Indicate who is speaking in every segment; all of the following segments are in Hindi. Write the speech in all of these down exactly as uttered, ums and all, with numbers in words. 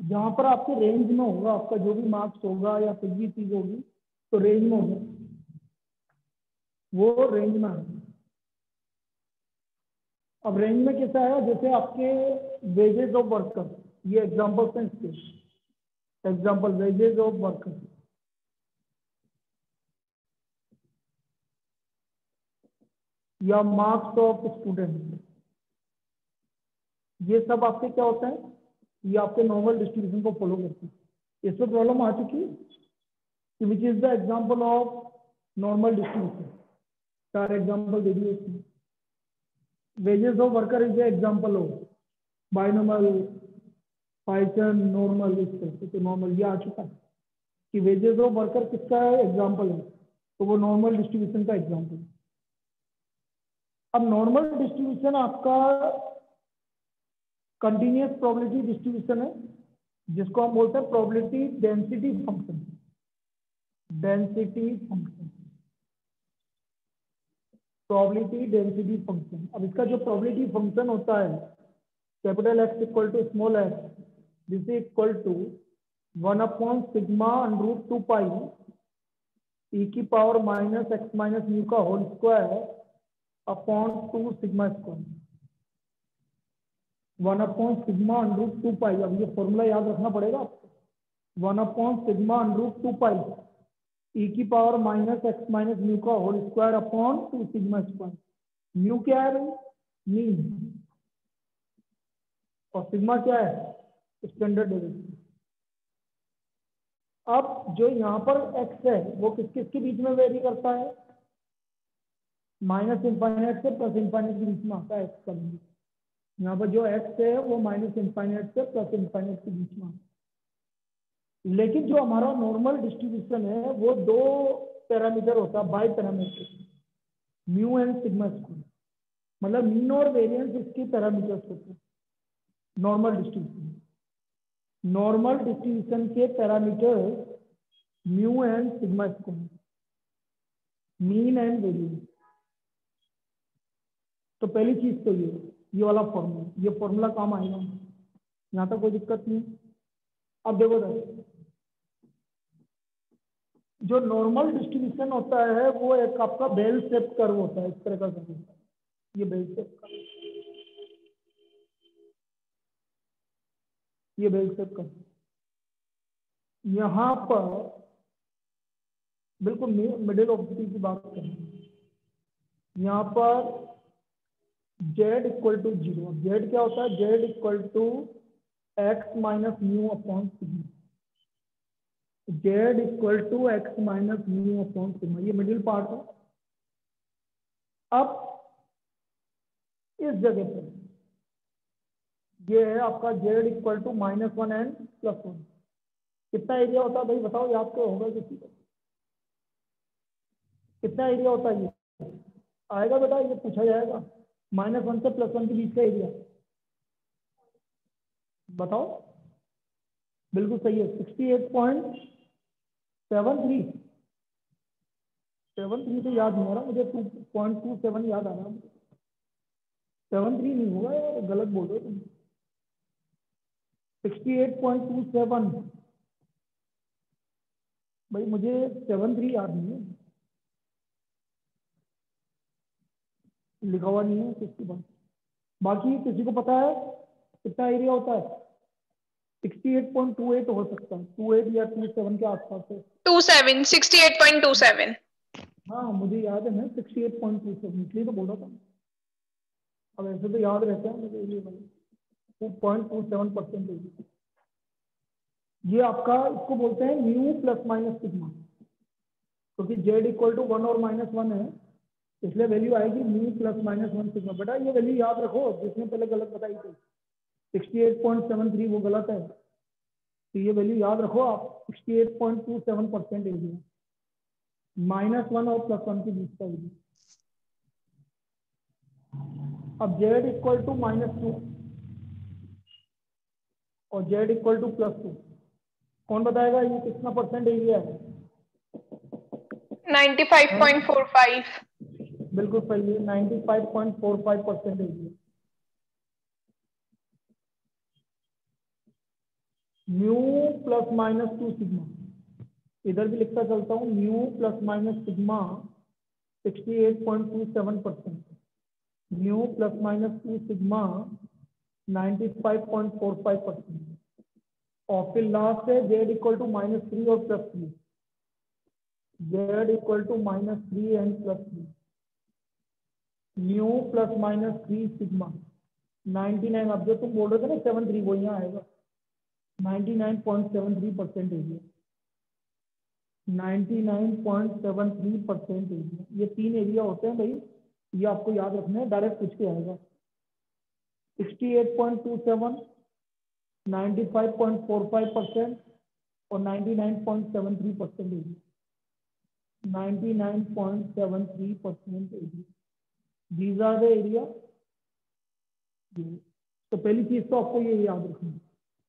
Speaker 1: जहां पर आपके रेंज में होगा, आपका जो भी मार्क्स होगा या कोई भी चीज होगी तो रेंज में होगा, वो रेंज में है। अब रेंज में कैसा है, जैसे आपके वेजेस ऑफ वर्कर, ये एग्जांपल्स हैं इसके, एग्जांपल वेजेस ऑफ वर्कर, या मार्क्स ऑफ स्टूडेंट, ये सब आपके क्या होता है, ये आपके नॉर्मल डिस्ट्रीब्यूशन को फॉलो करते हैं। इसमें प्रॉब्लम आ चुकी है कि which is the example of normal distribution, चार एग्जांपल दे दिए इसमें। Wages of worker is the example of binomial, python, normal, इस तरह से। तो नॉर्मल ये आ चुका है कि वेजेस ऑफ वर्कर किसका एग्जांपल है, तो वो नॉर्मल डिस्ट्रीब्यूशन का एग्जांपल है। अब नॉर्मल डिस्ट्रीब्यूशन आपका कंटिन्यूअस प्रोबेबिलिटी डिस्ट्रीब्यूशन है, जिसको हम बोलते हैं probability density function, density function, probability density function. अब इसका जो प्रोबेबिलिटी फंक्शन होता है, capital X equal to small X, this is equal to one upon sigma root two pi e की power minus x minus mu का whole square upon two sigma square, one upon sigma root two pi. अब ये फॉर्मूला याद रखना पड़ेगा आपको, one upon sigma root two pi e की power minus x minus mu का whole square upon two sigma square. Mu क्या है भाई, मीन, और सिग्मा क्या है, स्टैंडर्ड डेविएशन। अब जो यहाँ पर x है वो किस किस के बीच में वेरी करता है, माइनस इनफाइनाइट से प्लस इनफाइनाइट के बीच में आता है x का वैल्यू। यहाँ पर जो x है वो माइनस इनफाइनाइट से प्लस इनफाइनाइट के बीच में आता है। लेकिन जो हमारा नॉर्मल डिस्ट्रीब्यूशन है वो दो पैरामीटर होता है, bi parameter, mu and sigma square, मतलब मीन और वेरिएंस इसके पैरामीटर्स होते हैं नॉर्मल डिस्ट्रीब्यूशन। नॉर्मल डिस्ट्रीब्यूशन के parameter mu and sigma square, mean and variance. तो पहली चीज तो ये ये वाला फॉर्मूला, ये फॉर्मूला काम आएगा, यहाँ तक कोई दिक्कत नहीं। अब देखो दस, जो नॉर्मल डिस्ट्रीब्यूशन होता है वो एक आपका बेल शेप कर्व होता है, इस तरह का कर्व होता है, ये बेल शेप कर्व, ये बेल शेप कर्व। यहाँ पर बिल्कुल मिडिल ऑफ द की बात करें, यहाँ पर z equal to zero, Z क्या होता है, z equal to x minus mu upon sigma, z equal to x minus mu upon sigma, ये मिडिल पार्ट है। अब इस जगह पर ये है आपका z equal to minus one and plus one. कितना एरिया होता है भाई बताओ, याद तो होगा किसी को, कितना एरिया होता है, ये आएगा बेटा, ये पूछा जाएगा, माइनस वन से प्लस वन के बीच का एरिया बताओ। बिल्कुल सही है, sixty eight point seven three, seven three तो याद नहीं आ रहा मुझे, टू पॉइंट टू सेवन याद आ रहा है, सेवन थ्री नहीं होगा यार, गलत बोल रहे हो तुम, sixty eight point two seven भाई, मुझे सेवन थ्री याद नहीं है, लिखा हुआ नहीं है किसकी बात। बाकी किसी को पता है कितना एरिया होता है, sixty eight point two eight हो सकता है, टू एट या टू सेवन के आसपास है,
Speaker 2: two seven, sixty eight point two seven.
Speaker 1: हाँ मुझे याद है, मैं sixty eight point two seven इसलिए तो बोल रहा था। अब ऐसे तो याद रहता है मुझे, ये two point two seven percent ये आपका, इसको बोलते हैं म्यू प्लस माइनस सिग्मा, क्योंकि जेड इक्वल टू वन और माइनस वन है, इसलिए वैल्यू आएगी mu plus minus one sigma. बेटा ये वैल्यू याद रखो, जिसने पहले गलत बताई थी sixty eight point seven three वो गलत है, तो ये वैल्यू याद रखो आप, sixty eight point two seven percent area, minus one और प्लस वन के बीच का एरिया। अब Z equal to minus two और Z equal to plus two, कौन बताएगा ये कितना परसेंट एरिया है,
Speaker 2: ninety five point four five.
Speaker 1: बिल्कुल सही है, ninety five point four five percent area. Mu plus minus two sigma, इधर भी लिखता चलता हूँ, mu plus minus sigma sixty eight point two seven percent, mu plus minus two sigma ninety five point four five percent, और फिर लास्ट है Z equal to minus three और plus three, Z equal to minus three and plus three, mu plus minus three sigma ninety nine, अब जो तुम बोल रहे थे ना सेवन थ्री, वो यहाँ आएगा ninety nine point seven three percent area, ninety nine point seven three percent area. ये तीन एरिया होते हैं भाई, ये आपको याद रखना है, डायरेक्ट पूछ के आएगा। Sixty eight point two seven, ninety five point four five percent और ninety nine point seven three percent area, ninety nine point seven three percent area, these are the area. तो पहली चीज तो आपको ये याद रखना है,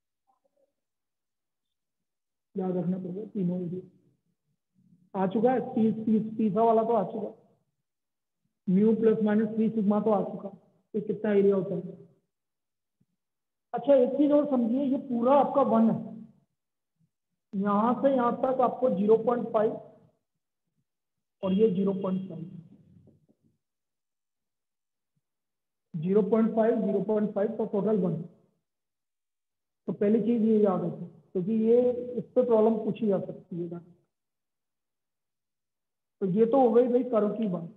Speaker 1: याद रखना पड़ेगा तीनों एरिया। आ चुका है, तीस तीस तीसरा वाला तो आ चुका, mu plus minus three sigma तो आ चुका, तो कितना एरिया होता है। अच्छा एक चीज और समझिए, ये पूरा आपका वन है, यहां से यहां तक आपको जीरो पॉइंट फाइव और ये zero point five, zero point five zero point five तो टोटल वन। तो पहली चीज ये याद रखो, क्योंकि ये इस पे प्रॉब्लम पूछी जा सकती है। तो ये तो हो गई भाई कर्व की बात।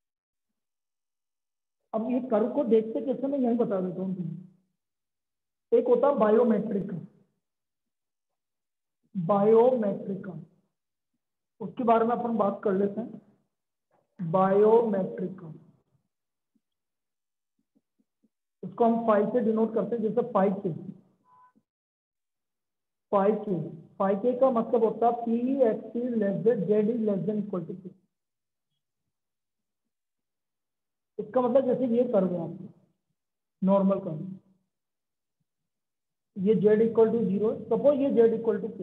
Speaker 1: अब ये कर्व को देखते कैसे, मैं यही बता देता हूँ तुम्हें। एक होता है बायोमेट्रिक का, बायोमेट्रिक का, उसके बारे में अपन बात कर लेते हैं। बायोमेट्रिक का, उसको हम फाइव से डिनोट करते हैं, जैसे फाइव के, फाइव के फाइव के का मतलब होता है P X is less than Z is less than equal to K. इसका मतलब जैसे ये कर्व है आपको, नॉर्मल कर्व, ये Z equal to zero, suppose ये जेड इक्वल टू के,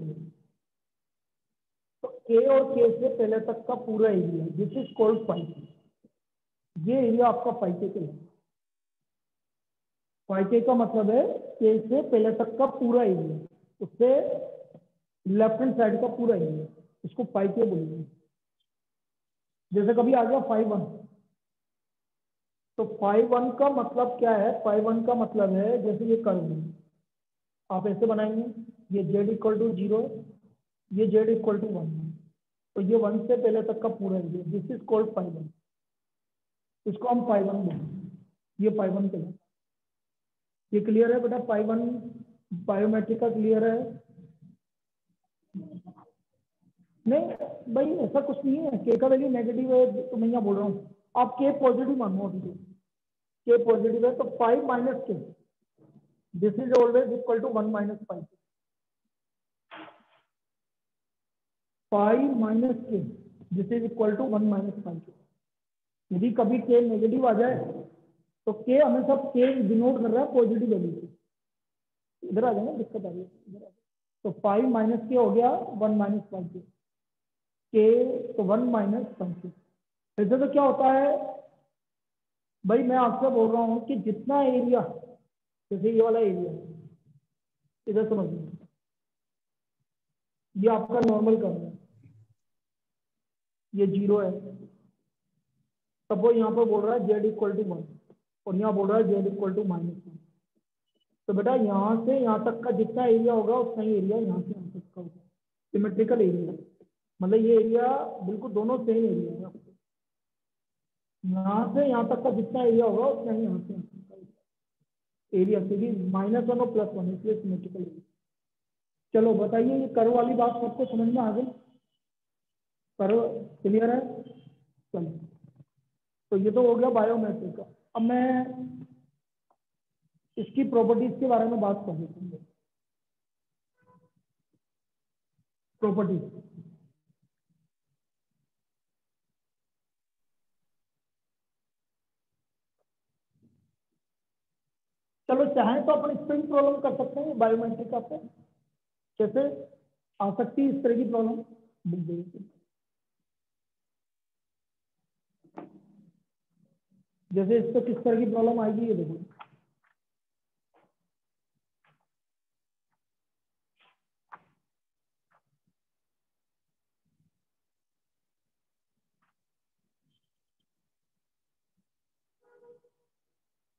Speaker 1: तो के और के से पहले तक का पूरा area, this is called phi K, ये एरिया आपका फाइव के के है। फाइव के का मतलब है के से पहले तक का पूरा एरिया, उससे लेफ्ट हैंड साइड का पूरा एरिया, इसको फाइव के बोलेंगे। जैसे कभी आ गया फाइव वन, तो फाइव वन का मतलब क्या है, फाइव वन का मतलब है जैसे ये कर्व है, आप ऐसे बनाएंगे, ये जेड इक्वल टू जीरो, ये जेड इक्वल टू वन, तो ये वन से पहले तक का पूरा area, this is called phi one, इसको हम फाइव वन बोलेंगे। ये फाइव वन के, ये क्लियर है बेटा, फाइव वन बायोमेट्रिक का क्लियर है। नहीं भाई ऐसा कुछ नहीं है, के का वैल्यू नेगेटिव है तो मैं यहाँ बोल रहा हूँ, आप के पॉजिटिव मानो, अभी के पॉजिटिव है तो five minus K, this is always equal to one minus five, five minus K this is equal to one minus phi. यदि कभी के नेगेटिव आ जाए तो के हमेशा के डिनोट कर रहा है पॉजिटिव वैल्यू से, इधर आ जाए ना, दिक्कत आ रही है, इधर आ जाए। तो फाइव माइनस के हो गया वन माइनस फाइव के, के तो वन माइनस फाइव के। ऐसे तो क्या होता है भाई, मैं आपसे बोल रहा हूँ कि जितना एरिया, जैसे ये वाला एरिया, इधर समझिए, ये आपका नॉर्मल कर्व है, ये जीरो है, सपोज यहाँ पर बोल रहा है जेड इक्वल टू वन और यहाँ बोल रहा है Z equal to minus one, तो बेटा यहाँ से यहाँ तक का जितना एरिया होगा उतना ही एरिया यहाँ से यहाँ तक का होगा, सिमेट्रिकल एरिया, मतलब ये एरिया बिल्कुल दोनों सेम एरिया है, यहाँ से यहाँ तक का जितना एरिया होगा उतना ही यहाँ से यहाँ तक का एरिया, क्योंकि माइनस वन और प्लस वन, इसलिए सिमेट्रिकल एरिया। चलो बताइए, ये कर्व वाली बात सबको समझ में आ गई, कर्व क्लियर है। चलो तो ये तो हो गया बायोमेट्रिक का। अब मैं इसकी प्रॉपर्टीज के बारे में बात कर देता हूँ। प्रॉपर्टीज, चलो चाहे तो अपन इस पर भी प्रॉब्लम कर सकते हैं, बायोमेट्रिक का पे कैसे आ सकती है इस तरह की प्रॉब्लम, जैसे इस पर किस तरह की प्रॉब्लम आएगी ये देखो।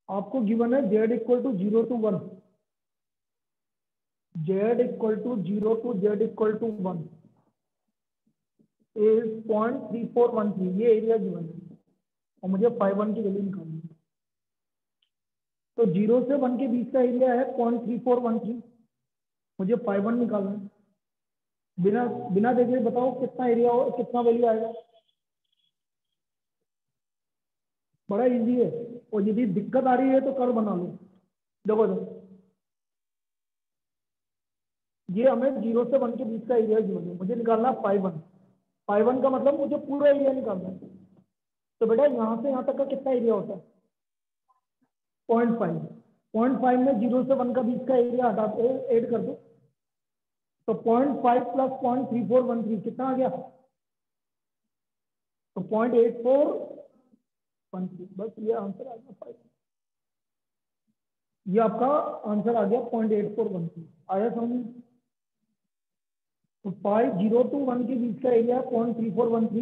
Speaker 1: आपको गिवन है Z equal to zero to one, Z equal to zero to Z equal to one is point three four one three, ये एरिया गिवन है और मुझे फाइव वन की वैल्यू निकालनी है। तो जीरो से वन के बीच का एरिया है point three four one three, मुझे फाइव वन निकालना है। बिना बिना देखे बताओ कितना एरिया हो, कितना वैल्यू आएगा। बड़ा इजी है, और यदि दिक्कत आ रही है तो कर बना लो। देखो देखो ये हमें जीरो से वन के बीच का एरिया गिवन है, मुझे निकालना है फाइव वन। फाइव वन का मतलब मुझे पूरा एरिया निकालना है। तो बेटा यहाँ से यहाँ तक का कितना एरिया होता है, पॉइंट फाइव। पॉइंट फाइव में जीरो से वन का बीच का एरिया हटा ऐड कर दो, तो point five plus point three four one three कितना आ गया, तो point eight four one three. बस ये आंसर आ गया फाइव, ये आपका आंसर आ गया point eight four one three. आया समझ? तो फाइव जीरो टू वन के बीच का area point three four one three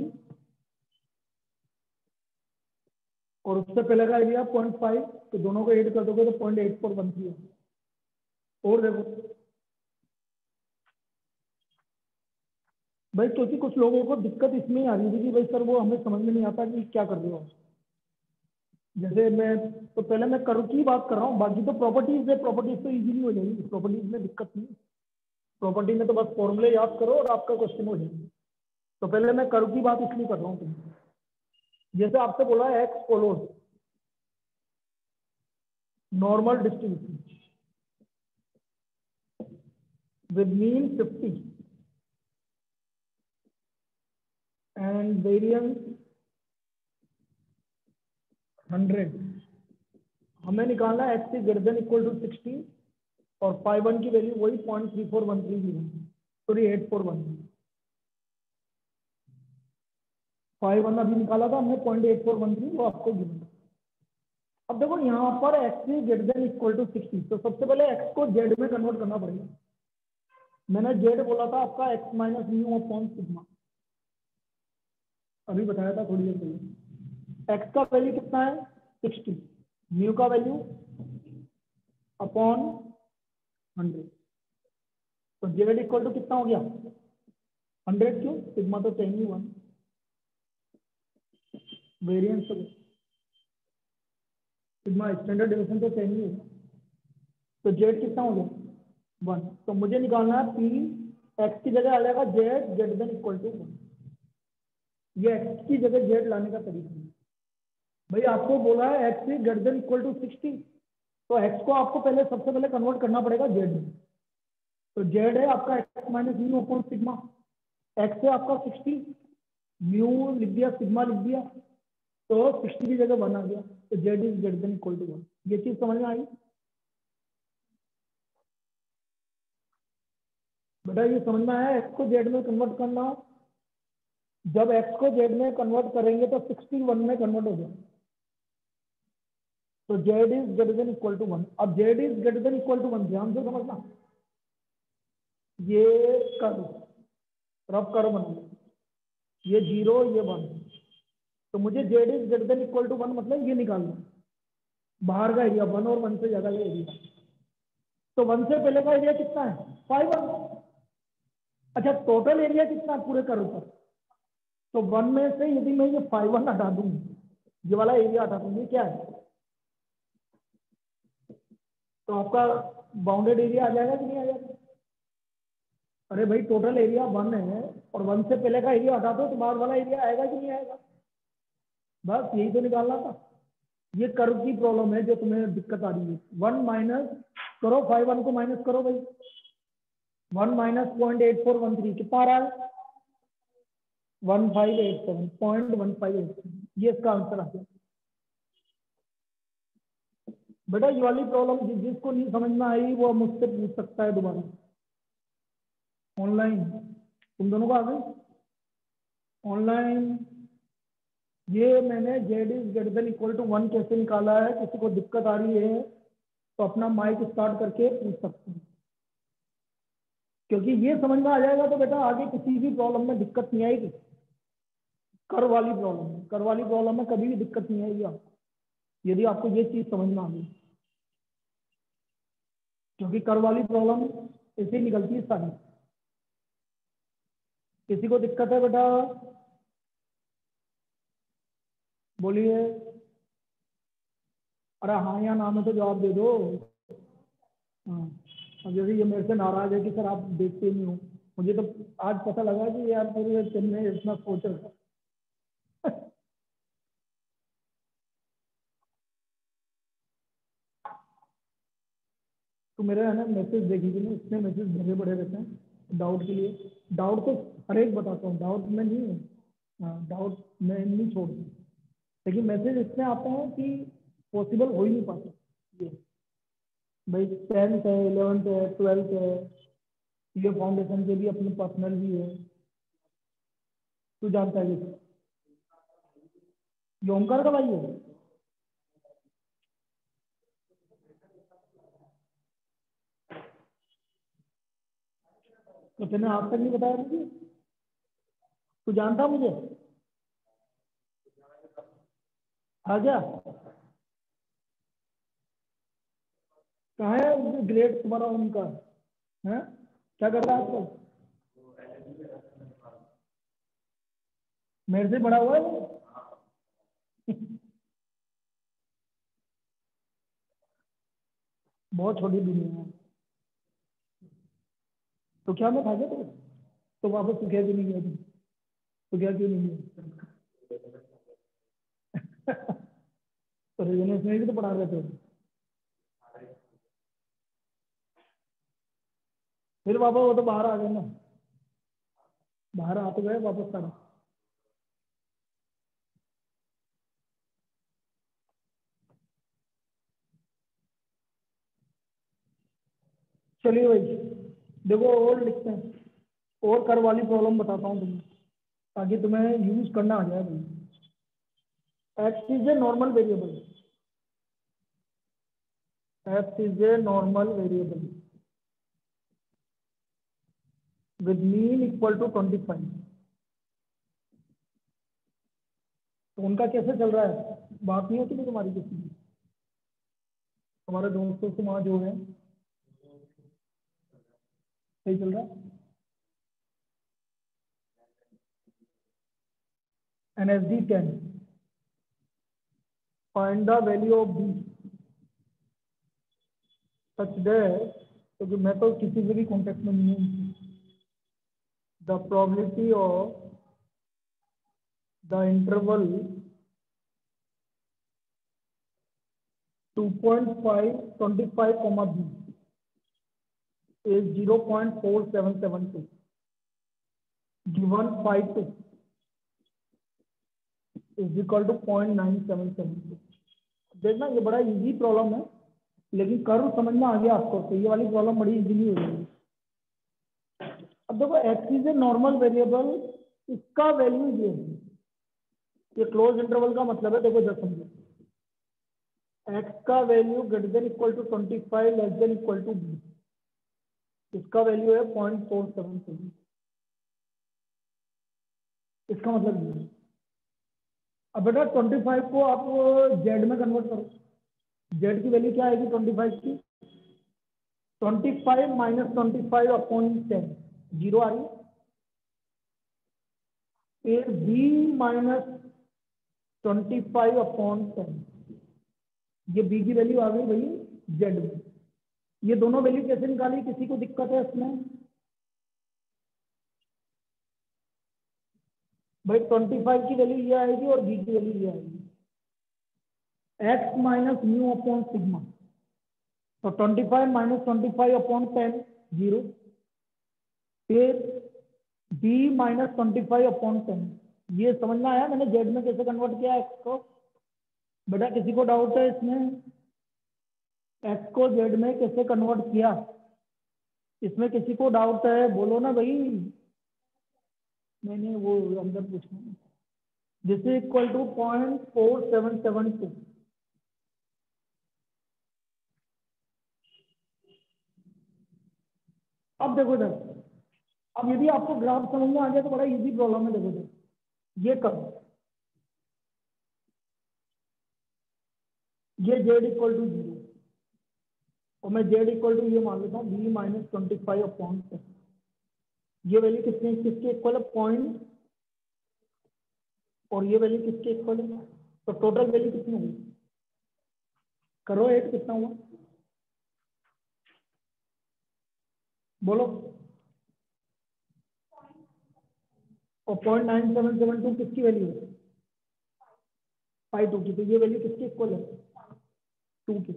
Speaker 1: और उससे पहले का एरिया पॉइंट फाइव, तो दोनों को ऐड कर दोगे तो point eight four one three है। और देखो भाई, क्योंकि कुछ लोगों को दिक्कत इसमें आ रही थी कि भाई सर वो हमें समझ में नहीं आता कि क्या कर रहे हो। जैसे मैं तो पहले मैं कर्व की बात कर रहा हूँ, बाकी तो प्रॉपर्टीज है, प्रॉपर्टीज तो इजीली हो जाएगी, प्रॉपर्टीज में दिक्कत नहीं। प्रॉपर्टी में तो बस फॉर्मूले याद करो और आपका क्वेश्चन हो जाएगा। तो पहले मैं कर्व की बात इसलिए कर रहा हूँ तुमसे, जैसे आपसे बोला है X follows normal distribution with mean fifty and variance hundred. हमें निकालना है X is greater than equal to sixty और फाइव वन की वैल्यू वही point three four one three sorry eight four one three. Phi one अभी निकाला था हमने point eight four one three, वो आपको गिवन। अब देखो यहाँ पर X is greater than equal to sixty, तो सबसे पहले एक्स को जेड में कन्वर्ट करना पड़ेगा। मैंने जेड बोला था आपका X minus mu upon sigma, अभी बताया था थोड़ी देर पहले। एक्स का वैल्यू कितना है सिक्सटी, म्यू का वैल्यू अपॉन हंड्रेड, तो जेड इक्वल टू कितना हो गया हंड्रेड। क्यों, सिग्मा तो चाहिए वन, वेरिएंस तो सिग्मा स्टैंडर्ड डिवीजन तो चाहिए, तो जेड कितना हो गया वन। तो मुझे निकालना है पी, एक्स की जगह आ जाएगा Z Z then equal to one. ये एक्स की जगह जेड लाने का तरीका है। भाई आपको बोला है X is greater than equal to sixty, तो एक्स को आपको पहले सबसे पहले कन्वर्ट करना पड़ेगा जेड में। तो जेड है आपका X minus mu upon sigma, X है आपका सिक्सटी, म्यू लिख दिया सिग्मा लिख दिया, तो सिक्सटी की जगह वन आ गया, तो Z is greater than equal to one. ये चीज समझ में आई बेटा? ये समझ में आया एक्स को जेड में कन्वर्ट करना। जब एक्स को जेड में कन्वर्ट करेंगे तो सिक्सटी वन में कन्वर्ट हो जाएगा, तो Z is greater than equal to one. अब Z is greater than equal to one ध्यान से समझना, ये कर्व रफ कर्व बना, ये जीरो ये वन, तो मुझे Z is greater than equal to one मतलब ये निकालना बाहर का एरिया, वन और वन से ज्यादा का एरिया। तो वन से पहले का एरिया कितना है फाइव वन। अच्छा टोटल एरिया कितना है पूरे कर्व पर, तो वन में से यदि मैं ये फाइव वन हटा दूं, ये वाला एरिया हटा दूं, ये क्या है, तो आपका बाउंडेड एरिया आ जाएगा कि नहीं आ जाएगा? अरे भाई टोटल एरिया वन है और वन से पहले का एरिया हटा दो तो बाहर वाला एरिया आएगा कि नहीं आएगा? बस यही तो निकालना था। ये कर्व की प्रॉब्लम है जो तुम्हें दिक्कत आ रही है। वन माइनस करो, फाइव वन को माइनस करो भाई, one minus point eight four one three कितना आ रहा है one five eight seven point one five eight seven, ये इसका आंसर आ गया। बेटा ये वाली प्रॉब्लम जिस जिसको नहीं समझ में आई वो मुझसे पूछ सकता है दोबारा ऑनलाइन। तुम दोनों को आ गई ऑनलाइन? ये मैंने Z is greater than equal to one कैसे निकाला है, किसी को दिक्कत आ रही है तो अपना माइक स्टार्ट करके पूछ सकते हैं, क्योंकि ये समझ में आ जाएगा तो बेटा आगे किसी भी प्रॉब्लम में दिक्कत नहीं आएगी। कर वाली प्रॉब्लम कर वाली प्रॉब्लम में कभी भी दिक्कत नहीं आएगी आपको। यदि आपको ये चीज समझ में आ गई, क्योंकि कर वाली प्रॉब्लम ऐसे निकलती है सारी। किसी को दिक्कत है बेटा? बोलिए। अरे हाँ या ना में तो जवाब दे दो। हाँ, अब जैसे ये मेरे से नाराज है कि सर आप देखते नहीं हो, मुझे तो आज पता लगा कि यार पूरे दिन में इतना सोच रखा। तो मेरे है ना मैसेज देखिए ना, इतने मैसेज भरे पड़े रहते हैं डाउट के लिए। डाउट तो हर एक बताता हूँ, डाउट में नहीं है। हाँ, डाउट मैं नहीं छोड़ती, लेकिन मैसेज इतने आते हैं कि पॉसिबल हो ही नहीं पाता। ये भाई टेंथ है, इलेवेंथ है, ट्वेल्थ है, ये फाउंडेशन के भी अपने पर्सनल भी है। तू जानता है ये ये ओमकार का भाई है? तो तेने आज तक नहीं बताया मुझे? तू जानता मुझे? आ गया? कहाँ है ग्रेड तुम्हारा उनका? है क्या कर रहा है आजकल? मेरे से बड़ा हुआ है वो? बहुत छोटी दुनिया है। तो क्या मैं खा गया? तो तो वापस तो क्या भी नहीं गया तुम? तो क्या क्यों नहीं गया? तो रेजोनेंस में भी तो पढ़ा रहे थे। फिर वापस वो तो बाहर आ गए ना, बाहर आ तो गए वापस सारा। चलिए भाई, देखो और लिखते हैं, और कर वाली प्रॉब्लम बताता हूँ तुम्हें, ताकि तुम्हें यूज करना आ जाए भाई। X is a normal variable, X is a normal variable with mean equal to twenty five. तो उनका कैसे चल रहा है? बात नहीं होती ना तुम्हारी किसी की? तुम्हारे दोस्तों से वहां जो है सही चल रहा है? And S D ten, find the value of B such that, क्योंकि मैं तो किसी से भी कॉन्टेक्ट में नहीं हूँ, the probability of the interval two point five twenty five comma b is zero point four seven seven two given five two is equal to zero point nine seven seven two। देखना ये बड़ा इजी प्रॉब्लम है, लेकिन कर्व समझ में आ गया आपको तो ये वाली प्रॉब्लम बड़ी इजीली हो जाएगी। अब देखो X is a normal variable, इसका वैल्यू ये है, ये क्लोज इंटरवल का मतलब है, देखो जब समझो, एक्स का value greater than equal to twenty five less than equal to B, इसका वैल्यू है पॉइंट फोर सेवन सेवन। इसका मतलब ये है। अब बेटा ट्वेंटी फाइव को आप जेड में कन्वर्ट करो, जेड की वैल्यू क्या आएगी ट्वेंटी फाइव की? Twenty five minus twenty five upon ten, zero आ रही है। फिर B minus twenty five upon ten, ये बी की वैल्यू आ गई भाई जेड में। ये दोनों वैल्यू कैसे निकाली? किसी को दिक्कत है इसमें? भाई ट्वेंटी फाइव की वैल्यू ये आएगी और बी की वैल्यू ये आएगी, X minus mu upon sigma. तो twenty five minus twenty five upon ten, zero. फिर B minus twenty five upon ten, ये समझ में आया मैंने जेड में कैसे कन्वर्ट किया एक्स को? बेटा किसी को डाउट है इसमें? एक्स को जेड में कैसे कन्वर्ट किया, इसमें किसी को डाउट है? बोलो ना भाई। मैंने वो अंदर पूछना, this is equal to point four seven seven two. अब देखो सर, अब यदि आपको ग्राफ समझ में आ गया तो बड़ा इजी प्रॉब्लम है। देखो सर, ये कर ये जेड इक्वल टू जीरो, और मैं जेड इक्वल टू ये मान लेता हूँ B minus twenty five upon ten. ये वैल्यू कितने किसके इक्वल है? पॉइंट, और ये वैल्यू किसके इक्वल है? तो टोटल वैल्यू कितनी होगी? करो एट, कितना हुआ बोलो। और point nine seven seven two किसकी वैल्यू है? फाइव टू की। तो ये वैल्यू किसके इक्वल है? टू की।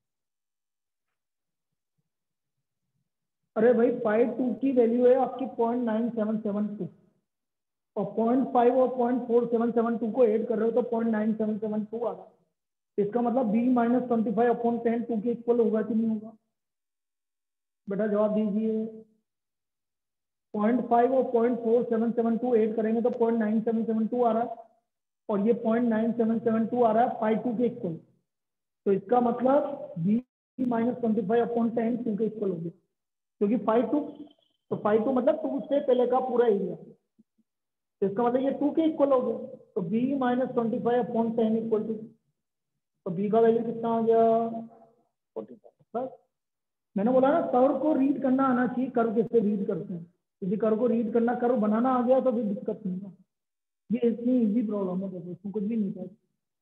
Speaker 1: अरे भाई फाइव टू की वैल्यू है आपकी point nine seven seven two, और पॉइंट फाइव और point four seven seven two को ऐड कर रहे हो तो point nine seven seven two आ रहा है। इसका मतलब B minus twenty five upon ten two के इक्वल होगा कि नहीं होगा? बेटा जवाब दीजिए। पॉइंट फाइव और point four seven seven two add करेंगे तो point nine seven seven two आ रहा है, और ये point nine seven seven two आ रहा है फाइव टू के इक्वल। तो इसका मतलब B minus twenty five upon ten two के इक्वल होगी, क्योंकि फाइव टू, तो फाइव टू मतलब टू से पहले का पूरा एरिया, तो इसका मतलब ये टू के इक्वल हो गया। तो B minus twenty five upon ten equal two, तो बी का वैल्यू कितना आ गया? Forty five. बस मैंने बोला ना कर्व को रीड करना आना चाहिए। कर्व कैसे रीड करते हैं? यदि कर्व को रीड करना, कर्व बनाना आ गया तो फिर दिक्कत नहीं है। ये इतनी इजी प्रॉब्लम है, देखो इसमें कुछ भी नहीं था।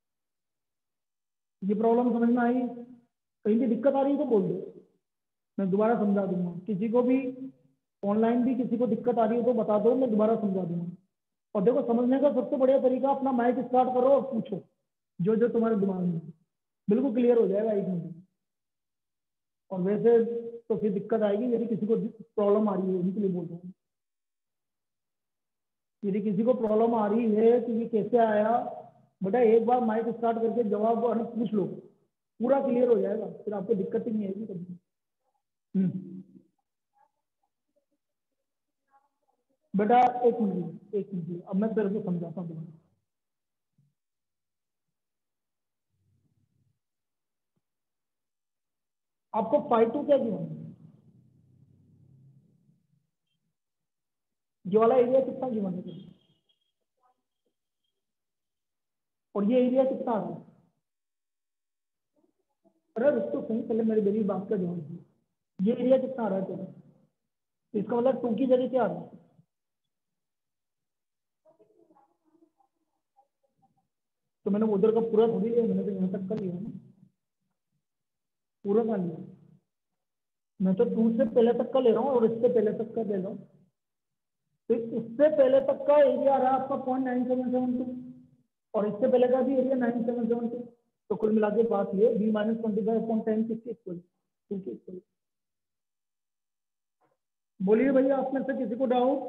Speaker 1: ये प्रॉब्लम समझ में आई? कहीं भी दिक्कत आ रही है तो बोल दो, मैं दोबारा समझा दूंगा। किसी को भी ऑनलाइन भी किसी को दिक्कत आ रही है तो बता दो, मैं दोबारा समझा दूंगा। और देखो समझने का सबसे बढ़िया तरीका, अपना माइक स्टार्ट करो और पूछो जो जो तुम्हारे दिमाग में है, बिल्कुल क्लियर हो जाएगा एक मिनट। और वैसे तो फिर दिक्कत आएगी यदि किसी को प्रॉब्लम आ रही है, उनके लिए बोल रहा हूँ। यदि किसी को प्रॉब्लम आ रही है कि ये कैसे आया, बेटा एक बार माइक स्टार्ट करके जवाब पूछ लो, पूरा क्लियर हो जाएगा, फिर आपको दिक्कत ही नहीं आएगी कभी। हम्म बेटा एक मिनट एक मिनट अब मैं तेरे को समझाता हूँ। आपको फाइव टू क्या गिवन है? ये वाला एरिया कितना गिवन है? और ये एरिया कितना आ रहा है? अरे रुक तो सही, पहले मेरी मेरी बात का ध्यान दो। ये एरिया कितना आ रहा है तेरा? इसका मतलब टू की जगह क्या आ रहा है? तो मैंने उधर का पूरा थोड़ी लिया, मैंने तो यहाँ तक का लिया ना, पूरा का लिया। मैं तो टू से पहले तक का ले रहा हूँ और इससे पहले तक का ले रहा हूँ। तो इससे पहले तक का एरिया आ रहा है आपका point nine seven seven two, और इससे पहले का भी area nine seven seven two. तो कुल मिला के बात ये B minus twenty five point ten किसके इक्वल? टू के इक्वल। बोलिए भैया आप में से किसी को डाउट?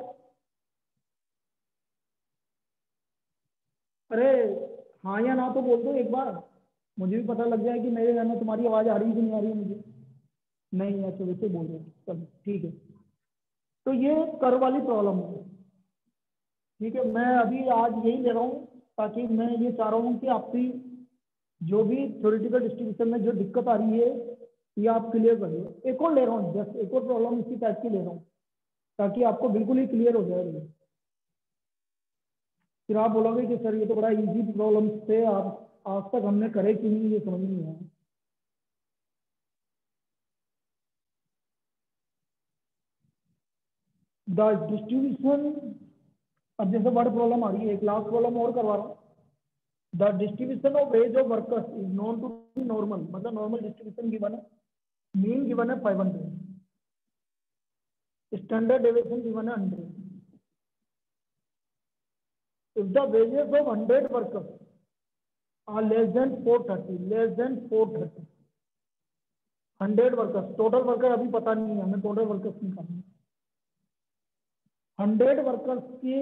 Speaker 1: अरे हाँ या ना तो बोल दो एक बार, मुझे भी पता लग जाए कि मेरे घर में तुम्हारी आवाज आ रही है कि नहीं आ रही है मुझे। नहीं है तो वैसे बोल रहे हैं, चलो ठीक है। तो ये कर वाली प्रॉब्लम है, ठीक है। मैं अभी आज यही ले रहा हूँ ताकि मैं ये चाह रहा हूँ कि आपकी जो भी थ्योरेटिकल डिस्ट्रीब्यूशन में जो दिक्कत आ रही है ये आप क्लियर कर लो। एक और ले रहा हूँ, जस्ट एक और प्रॉब्लम इसी टाइप की ले रहा हूँ ताकि आपको बिल्कुल ही क्लियर हो जाए। फिर आप बोलोगे कि सर ये तो बड़ा इजी प्रॉब्लम थे, आप आज तक हमने करे कि नहीं ये समझ नहीं आया। द डिस्ट्रीब्यूशन, अब जैसे वर्ड प्रॉब्लम आ रही है, एक लास्ट प्रॉब्लम और करवा रहा हूँ। The distribution of wage of workers is known to be normal, मतलब नॉर्मल डिस्ट्रीब्यूशन गिवन है, मीन गिवन है five hundred, standard deviation given है hundred. If the wages of hundred workers are less than four thirty, less than four thirty, hundred workers, total worker अभी पता नहीं है हमें, टोटल वर्कर्स निकालना है। हंड्रेड वर्कर्स की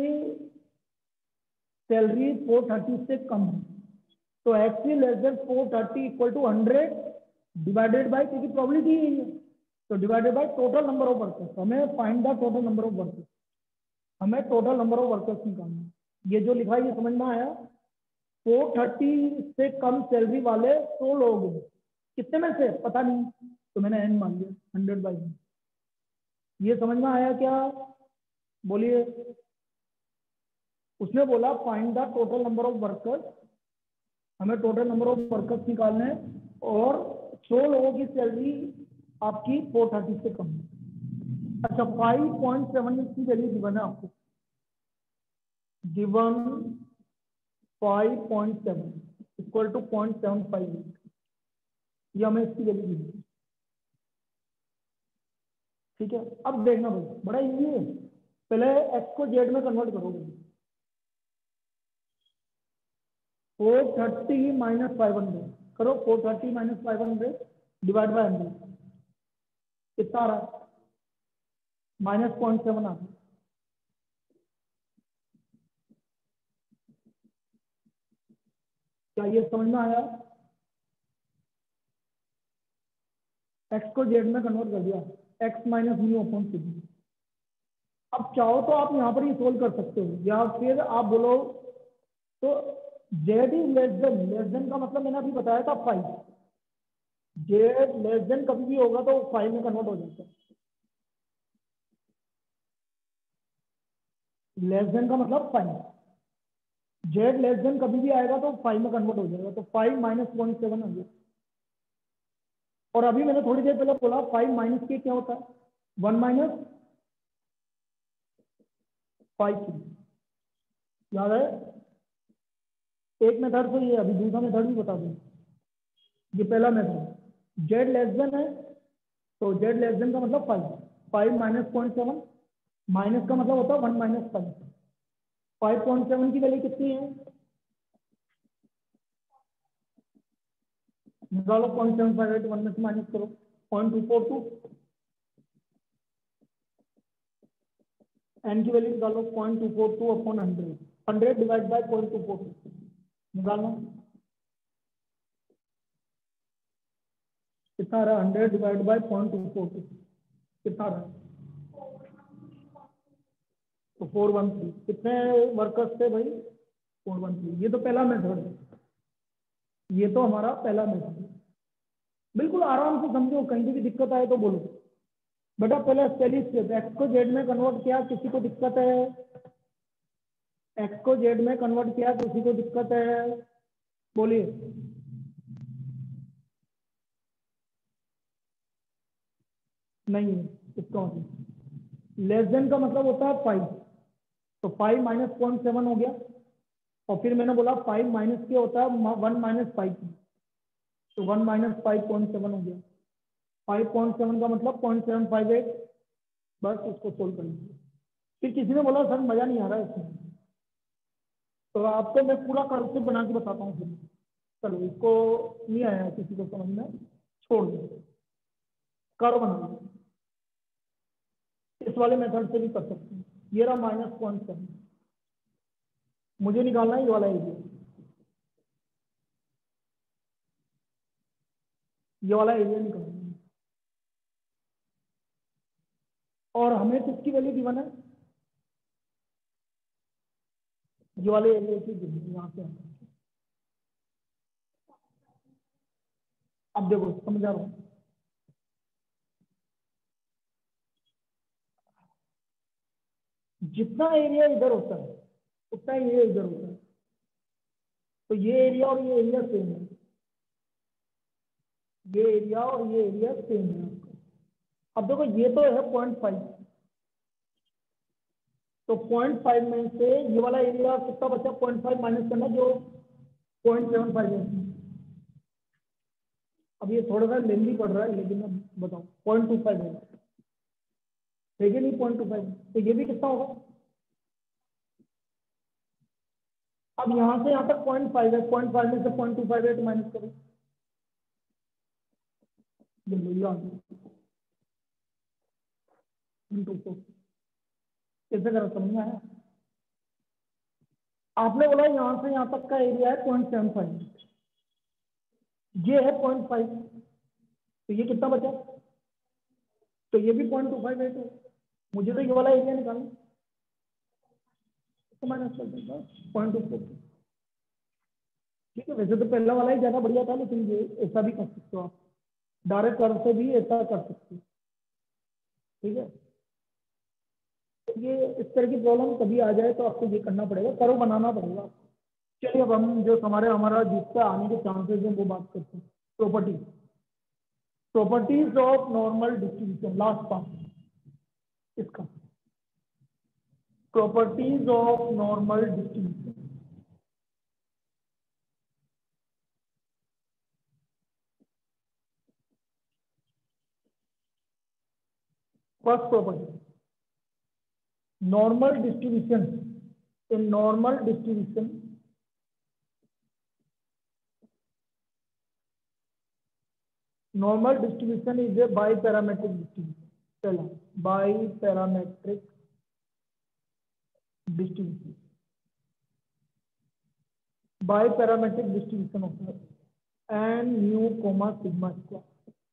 Speaker 1: सैलरी फोर थर्टी से कम है, तो actually less than four thirty equal to hundred divided by, क्योंकि प्रोबेबिलिटी यही है, तो divided by total number of workers. हमें find the total number of workers, हमें टोटल नंबर ऑफ वर्कर्स निकालना है। ये जो लिखा है ये समझ में आया? फोर थर्टी से कम सैलरी वाले सौ लोग हैं, कितने में से पता नहीं, तो मैंने एन मान लिया, हंड्रेड बाई। ये समझ में आया क्या? बोलिए। उसने बोला find the total number of workers हमें टोटल नंबर ऑफ वर्कर्स निकालने हैं और सौ लोगों की सैलरी आपकी फोर थर्टी से कम है। अच्छा, फाइव पॉइंट सेवन की वैल्यू गिवन है आपको, given five point seven equal to point seven five eight, ये हमें इसकी वैल्यू दी है। ठीक है, अब देखना भाई बड़ा इजी है, पहले एक्स को जेड में कन्वर्ट करोगे, four thirty minus five hundred करो, four thirty minus five hundred divide by hundred कितना आ रहा है, माइनस पॉइंट सेवन आ रहा है। क्या ये समझ में आया? एक्स को जेड में कन्वर्ट कर दिया, X minus mu upon C. अब चाहो तो आप यहाँ पर ही सोल्व कर सकते हो, या फिर आप बोलो तो Z is less than, less than का मतलब मैंने अभी बताया था फाइव, जेड लेस देन कभी भी होगा तो फाइव में कन्वर्ट हो जाता है। लेस देन का मतलब फाइव, जेड लेस देन कभी भी आएगा तो फाइव में कन्वर्ट हो जाएगा, तो फाइव माइनस पॉइंट सेवन आ गया। और अभी मैंने थोड़ी देर पहले बोला फाइव माइनस के क्या होता है, वन माइनस फाइव की, याद है? एक मेथड तो ये, अभी दूसरा मेथड भी बता दूं। ये पहला मेथड, जेड लेस देन है तो जेड लेस देन का मतलब five, five minus point seven, minus का मतलब होता है one minus five, five point seven की वैल्यू कितनी है, निकालो, point seven five eight, one में से माइनस करो, point two four two, N की वैल्यू निकालो, point two four two upon hundred, hundred divide by point two four two निकालना कितना आ रहा है, hundred divide by point two four two कितना आ रहा है, तो फोर वन थ्री। कितने वर्कर्स थे भाई, फोर वन थ्री। ये तो पहला मेथड है, ये तो हमारा पहला मेथड है। बिल्कुल आराम से समझो, कहीं भी दिक्कत आए तो बोलो। बेटा पहले पहली स्टेप, एक्स को जेड में कन्वर्ट किया, किसी को दिक्कत है? एक्स को जेड में कन्वर्ट किया, किसी को दिक्कत है? बोलिए। नहीं है, इसका मतलब लेस देन का मतलब होता है फाइव, तो फाइव माइनस पॉइंट सेवन हो गया, और फिर मैंने बोला फाइव माइनस के होता है वन माइनस फाइव, तो one minus five point seven हो गया, फाइव पॉइंट सेवन का मतलब पॉइंट सेवन फाइव एट, बस उसको सोल्व कर लीजिए। फिर किसी ने बोला सर मजा नहीं आ रहा है इसमें, तो आपको मैं पूरा कर्व से बना के बताता हूँ। फिर चलो, इसको नहीं आया किसी को समझ में, छोड़ दो, कर्व बना लो, इस वाले मेथड से भी कर सकते हैं। ये रहा माइनस पॉइंट सेवन, मुझे निकालना है ये वाला एरिया, ये वाला एरिया निकालना है, और हमें किसकी वैल्यू गिवन है, ये वाले एरिया की गिवन है, यहाँ से अब देखो समझा रहा हूँ। जितना एरिया इधर होता है उतना एरिया इधर होता है, तो ये एरिया और ये एरिया सेम है, ये एरिया और ये एरिया सेम है। अब देखो ये तो है पॉइंट फाइव, तो पॉइंट फाइव में से ये वाला एरिया कितना बचा, पॉइंट फाइव माइनस करना, जो पॉइंट सेवन फाइव है। अब ये थोड़ा सा लेंदी पड़ रहा है, लेकिन अब बताओ, पॉइंट टू फाइव है, ठीक है नहीं, पॉइंट टू फाइव, तो ये भी कितना होगा। अब यहाँ से यहाँ तक पॉइंट फाइव है, पॉइंट फाइव में से point two five eight minus करो, कैसे करो, समझ में आया? आपने बोला यहाँ से यहाँ तक का एरिया है पॉइंट सेवन फाइव, ये है पॉइंट फाइव, तो ये कितना बचा, तो ये भी पॉइंट टू फाइव एट है। मुझे तो ये वाला एरिया निकालना, तो माइनस कर देगा पॉइंट टू फोर। ठीक है, वैसे तो पहला वाला ही ज्यादा बढ़िया था, लेकिन ये ऐसा भी कर सकते हो आप, डायरेक्ट कर्व से भी ऐसा कर सकते हो। ठीक है, तो ये इस तरह की प्रॉब्लम कभी आ जाए तो आपको ये करना पड़ेगा, कर्व बनाना पड़ेगा आपको। चलिए अब हम जो हमारे हमारा जिसका आने के चांसेस हैं वो बात करते हैं। Property properties of normal distribution, last part इसका, properties of normal distribution. First property, normal distribution. In normal distribution, normal distribution is a biparametric distribution. चलो biparametric distribution, biparametric distribution होता है n mu comma sigma square।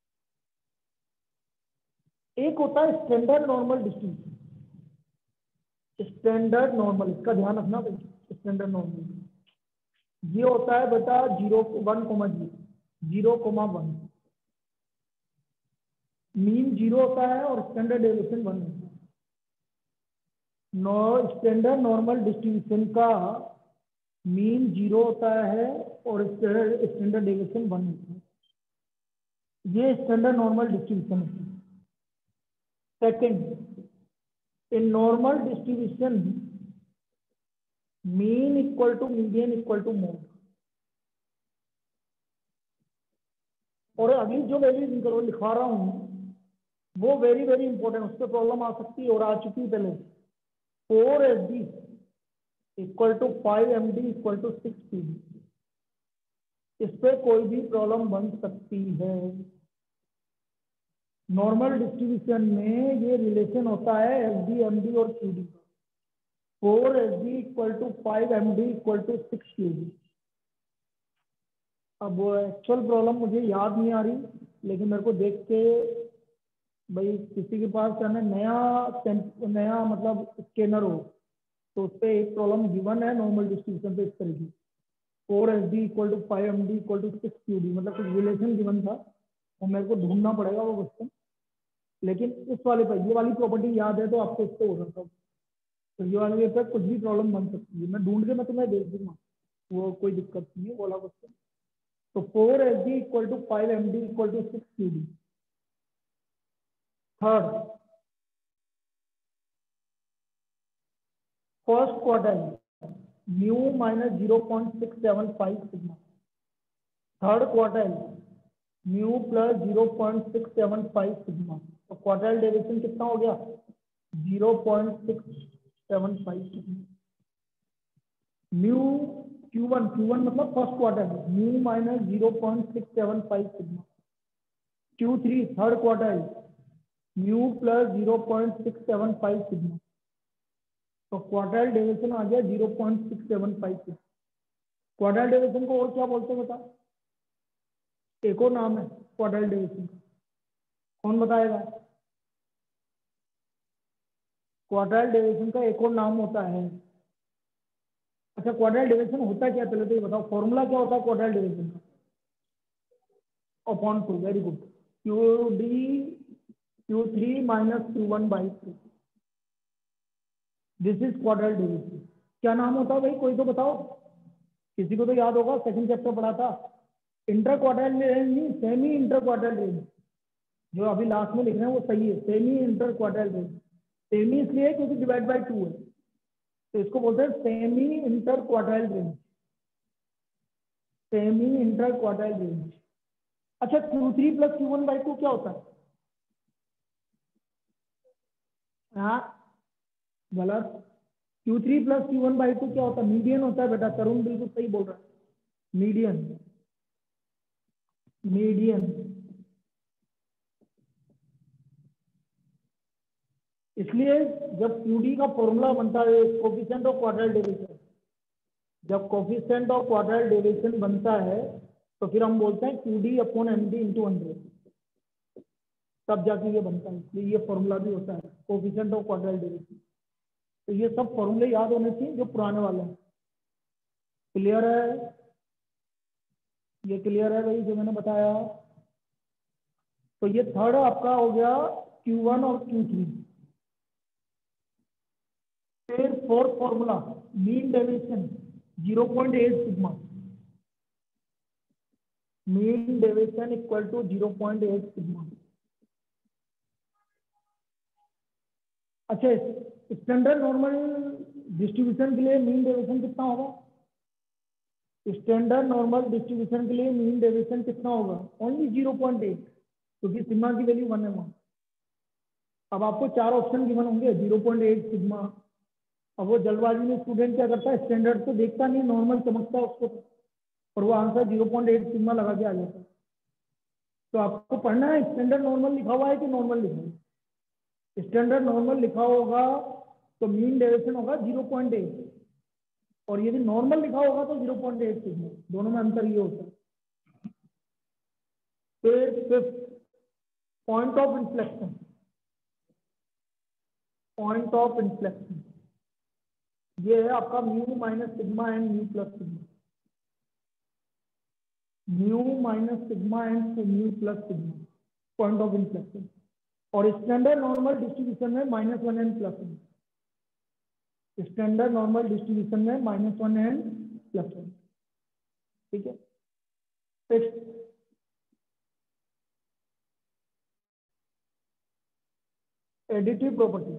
Speaker 1: एक होता है standard normal distribution, standard normal, इसका ध्यान रखना भाई, स्टैंडर्ड नॉर्मल ये होता है बेटा zero one comma zero zero comma one, mean zero होता है और स्टैंडर्ड डेविएशन वन होता है। नो स्टैंडर्ड नॉर्मल डिस्ट्रीब्यूशन का मीन जीरो होता है और स्टैंडर्ड डेविएशन वन होता है। ये स्टैंडर्ड नॉर्मल डिस्ट्रीब्यूशन होता है। Second, in normal distribution mean equal to median equal to mode। और अगली जो वैल्यू लिखा रहा हूं वो वेरी वेरी इंपॉर्टेंट, उस पर प्रॉब्लम आ सकती है और आ चुकी है पहले। Four S D equal to five M D equal to six P D, इस पे कोई भी प्रॉब्लम बन सकती है। नॉर्मल डिस्ट्रीब्यूशन में ये रिलेशन होता है एस डी एम डी और क्यू डी का। Four S D equal to five M D equal to six Q D. अब एक्चुअल प्रॉब्लम मुझे याद नहीं आ रही, लेकिन मेरे को देख के भाई किसी के पास है नया नया मतलब स्कैनर हो तो उस पर एक प्रॉब्लम गिवन है नॉर्मल डिस्ट्रीब्यूशन पे इस तरह की, four S D equal to five M D equal to six Q D, मतलब कुछ रिलेशन गिवन था और मेरे को ढूंढना पड़ेगा वो क्वेश्चन। लेकिन इस वाले पर ये वाली प्रॉपर्टी याद है तो आपको इसको हो सकता है, तो ये वाले पे कुछ भी प्रॉब्लम बन सकती है। मैं ढूंढ के मैं तुम्हें भेज दूंगा, वो कोई दिक्कत नहीं है वो वाला क्वेश्चन। तो four S D equal to five M D equal to six Q D. Third, first quartile mu minus zero point six seven five sigma, third quartile mu plus zero point six seven five sigma. तो क्वार्टाइल डेविएशन कितना हो गया, zero point six seven five sigma. Mu Q one Q one मतलब first quartile, mu minus zero point six seven five sigma. Q three third quartile, mu plus zero point six seven five sigma. तो क्वार्टाइल डेविएशन आ गया zero point six seven five sigma. Quartile deviation को और क्या बोलते हैं बता, एक और नाम है क्वार्टाइल डेविएशन का, कौन बताएगा? क्वार्टाइल डेविएशन का एक और नाम होता है। अच्छा क्वार्टाइल डेविएशन होता क्या, पहले तो ये बताओ फॉर्मूला क्या होता है क्वार्टाइल डेविएशन का? Upon two, very good, Q D Q three minus Q one by two, this is quartile deviation. क्या नाम होता है भाई, कोई तो बताओ, किसी को तो याद होगा, सेकंड चैप्टर पढ़ा था। इंटर क्वार्टाइल रेंज नहीं, सेमी इंटर क्वार्टाइल रेंज, जो अभी लास्ट में लिख रहे हैं वो सही है, semi inter quartile range. Semi इसलिए क्योंकि डिवाइड बाय टू है, तो इसको बोलते हैं semi inter quartile range, semi inter quartile range. अच्छा Q three plus Q one by two क्या होता है? हाँ गलत, Q three plus Q one by two क्या होता है? मीडियन होता है बेटा, तरुण बिल्कुल सही बोल रहा है, मीडियन, मीडियन। इसलिए जब क्यूडी का फॉर्मूला बनता है कोफिशिएंट ऑफ क्वार्टाइल डेविएशन, जब कोफिशिएंट ऑफ क्वार्टाइल डेविएशन बनता है तो फिर हम बोलते हैं QD upon MD into hundred, तब जाके ये बनता है। इसलिए ये फॉर्मूला भी होता है कोफिशिएंट ऑफ क्वार्टाइल डेविएशन। तो ये सब फॉर्मूले याद होने चाहिए जो पुराने वाले हैं। क्लियर है? ये क्लियर है भाई जो मैंने बताया? तो ये थर्ड आपका हो गया क्यू वन और क्यू थ्री। फिर fourth formula mean deviation, zero point eight sigma, mean deviation equal to zero point eight sigma. अच्छा, स्टैंडर्ड नॉर्मल डिस्ट्रीब्यूशन के लिए मीन डेविएशन कितना होगा? स्टैंडर्ड नॉर्मल डिस्ट्रीब्यूशन के लिए मीन डेविएशन कितना होगा? ओनली जीरो पॉइंट एट, क्योंकि सिग्मा की वैल्यू वन है वहां। अब आपको चार ऑप्शन गिवन होंगे, जीरो पॉइंट एट सिग्मा। अब वो जल्दबाजी में स्टूडेंट क्या करता है, स्टैंडर्ड तो देखता नहीं, नॉर्मल समझता है उसको, और वो answer zero point eight sigma लगा के आ जाता है। तो आपको पढ़ना है स्टैंडर्ड नॉर्मल लिखा हुआ है कि नॉर्मल लिखा है। स्टैंडर्ड नॉर्मल लिखा होगा तो मीन डेविएशन होगा जीरो पॉइंट एट, और यदि नॉर्मल लिखा होगा तो जीरो पॉइंट एट सिग्मा। दोनों में अंतर ये होता है। फिर fifth, point of inflection. Point of inflection ये है आपका mu minus sigma and mu plus sigma. Mu minus sigma and mu plus sigma, point of inflection. और स्टैंडर्ड नॉर्मल डिस्ट्रीब्यूशन में minus one and plus one. Standard normal distribution में minus one and plus one. ठीक है। Six, additive property.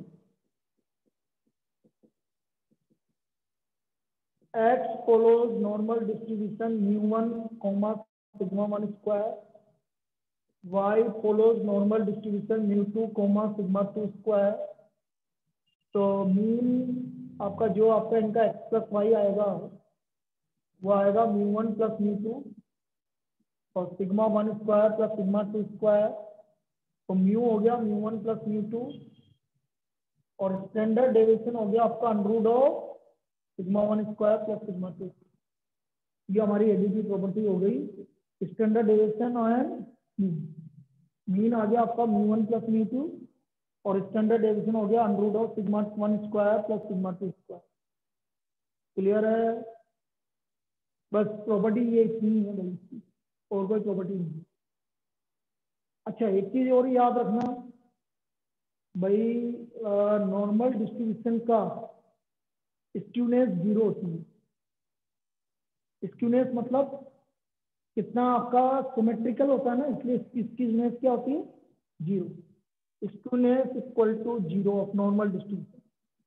Speaker 1: X follows normal distribution mu one comma sigma one square. Y follows normal distribution mu two comma sigma two square. तो मीन आपका जो आपका इनका x प्लस वाई आएगा वो आएगा mu one plus mu two और sigma one square plus sigma two square. तो म्यू हो गया mu one plus mu two, और स्टैंडर्ड डेविएशन हो गया आपका under root of sigma one square plus sigma two. ये हमारी एडिटिव प्रॉपर्टी हो गई। स्टैंडर्ड डेविएशन और मीन आ गया आपका mu one plus mu two, और स्टैंडर्ड डेविएशन हो गया under root of sigma one square plus sigma two square. Clear है? बस प्रॉपर्टी ये इतनी है भाई, और कोई प्रॉपर्टी नहीं। अच्छा, एक चीज और याद रखना भाई, नॉर्मल डिस्ट्रीब्यूशन का स्क्यूनेस जीरो होती है। स्क्यूनेस मतलब कितना आपका सिमेट्रिकल होता है ना, इसलिए इसकी स्क्यूनेस क्या होती है? Zero. Skewness equal to zero of normal distribution.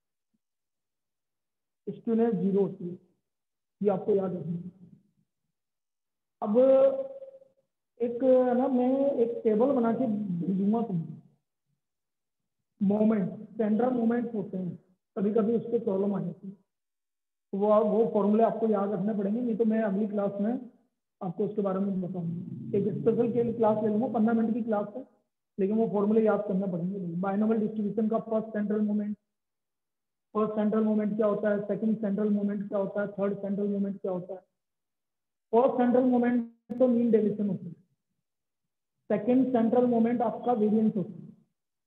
Speaker 1: Skewness zero होती है, ये आपको याद रखना। अब एक ना मैं एक टेबल बना के भेजूंगा तुमको, मोमेंट, सेंट्रल मोमेंट होते हैं, कभी कभी उसके प्रॉब्लम आ जाती है। वो वो फॉर्मूले आपको याद रखने पड़ेंगे, नहीं तो मैं अगली क्लास में आपको उसके बारे में बताऊंगा। एक स्पेशल के लिए क्लास ले लूंगा, पंद्रह मिनट की क्लास है, लेकिन वो फॉर्मूले याद करना पड़ेंगे। बाइनोमियल डिस्ट्रीब्यूशन का first central moment, first central moment क्या होता है, सेकंड सेंट्रल मोमेंट क्या होता है, थर्ड सेंट्रल मोमेंट क्या होता है। फर्स्ट सेंट्रल मोमेंट तो मीन डेविएशन होता है, सेकंड सेंट्रल मोमेंट आपका वेरिएंस होता है,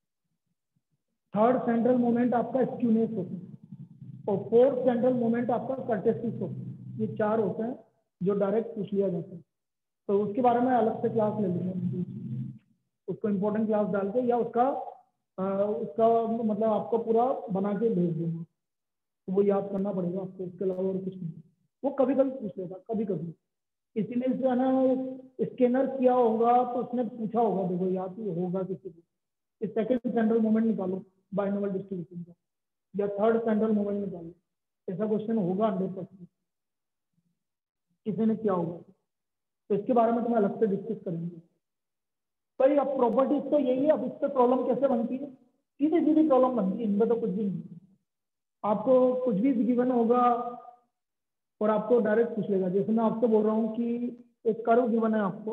Speaker 1: थर्ड सेंट्रल मोमेंट आपका स्क्यूनेस होता है, और फोर्थ सेंट्रल मोमेंट आपका कर्टेसिस होता है। ये चार होते हैं जो डायरेक्ट पूछ लिया जाता है। तो उसके बारे में अलग से क्लास ले लूंगा, उसको इम्पोर्टेंट क्लास डाल के, या उसका आ, उसका मतलब आपको पूरा बना के भेज दूंगा। तो वो याद करना पड़ेगा आपको, उसके अलावा और कुछ नहीं। वो कभी कभी पूछ लेगा, कभी कभी, इसीलिए जो है ना स्कैनर किया होगा तो उसने पूछा होगा, देखो याद होगा किसी को, इस सेकंड सेंट्रल मोमेंट निकालो बाइनोमियल डिस्ट्रीब्यूशन का, या थर्ड सेंट्रल मोमेंट निकालो। ऐसा क्वेश्चन होगा हंड्रेड परसेंट, किसी ने किया होगा। तो इसके बारे में तो मैं अलग से डिस्कस करेंगे भाई। अब प्रॉपर्टीज तो यही है। अब इस पर प्रॉब्लम कैसे बनती है? सीधी सीधी प्रॉब्लम बनती है, इनमें तो कुछ भी नहीं। आपको कुछ भी गिवन होगा और आपको डायरेक्ट पूछ लेगा। जैसे मैं आपको बोल रहा हूँ कि एक कर्व गिवन है आपको,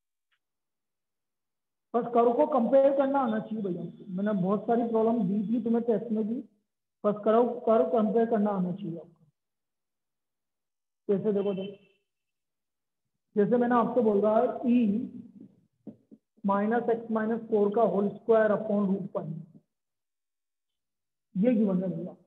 Speaker 1: बस कर्व को कंपेयर करना आना चाहिए भैया। मैंने बहुत सारी प्रॉब्लम दी थी तुम्हें टेस्ट में भी, बस कर्व कर्व कंपेयर करना आना चाहिए आपको। कैसे देखो, देखो जैसे मैंने आपको बोल रहा है e minus x minus four का whole square upon root pi, ये गिवन है भैया।